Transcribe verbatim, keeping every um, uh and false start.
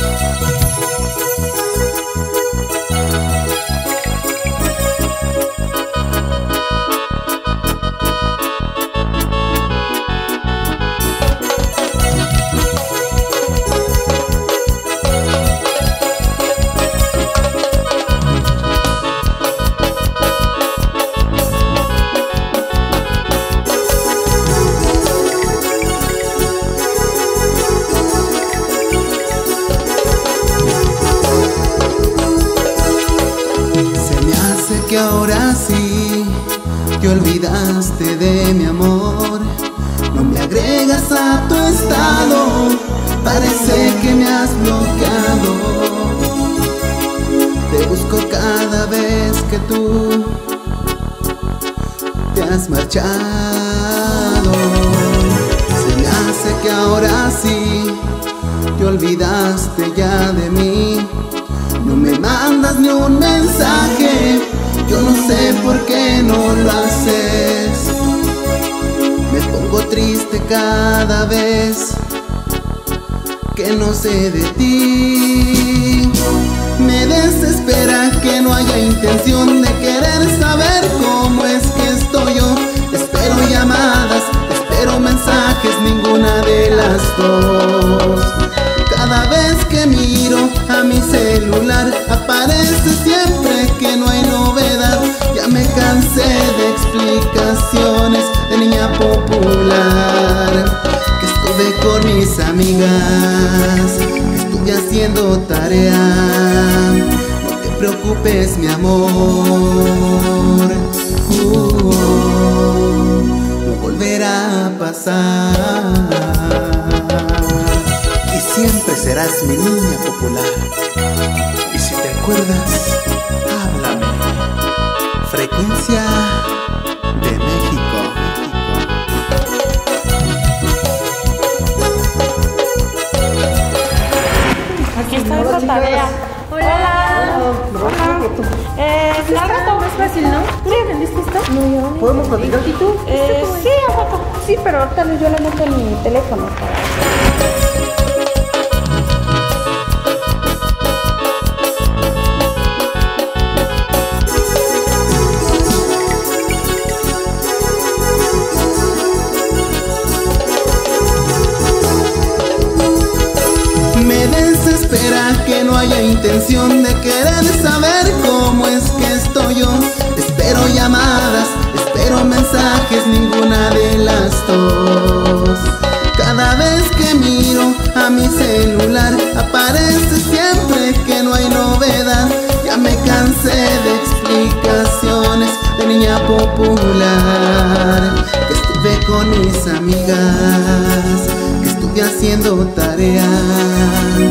Que ahora sí te olvidaste de mi amor, no me agregas a tu estado, parece que me has bloqueado. Te busco cada vez que tú te has marchado. Se me hace que ahora sí te olvidaste ya de mí, no me mandas ni un mensaje. Yo no sé por qué no lo haces. Me pongo triste cada vez que no sé de ti. Me desespera que no haya intención de querer saber cómo es que estoy yo. Espero llamadas, espero mensajes, ninguna de las dos. Cada vez que miro a mi celular aparece siempre que no hay novedad. Ya me cansé de explicaciones de niña popular, que estuve con mis amigas, que estuve haciendo tarea. No te preocupes, mi amor, uh, no volverá a pasar. Siempre serás mi niña popular. Y si te acuerdas, háblame. Frecuencia de México. Aquí está esta tarea. Hola. Hola. Eh, al rato es fácil, ¿no? ¿Tú ya aprendiste esto? No, yo no. ¿Podemos platicar? ¿Y tú? Eh, sí, a rato. Sí, pero ahorita yo le meto en mi teléfono para... Espera que no haya intención de querer saber cómo es que estoy yo. Espero llamadas, espero mensajes, ninguna de las dos. Cada vez que miro a mi celular aparece siempre que no hay novedad. Ya me cansé de explicaciones de niña popular, que estuve con mis amigas, que estuve haciendo tarea.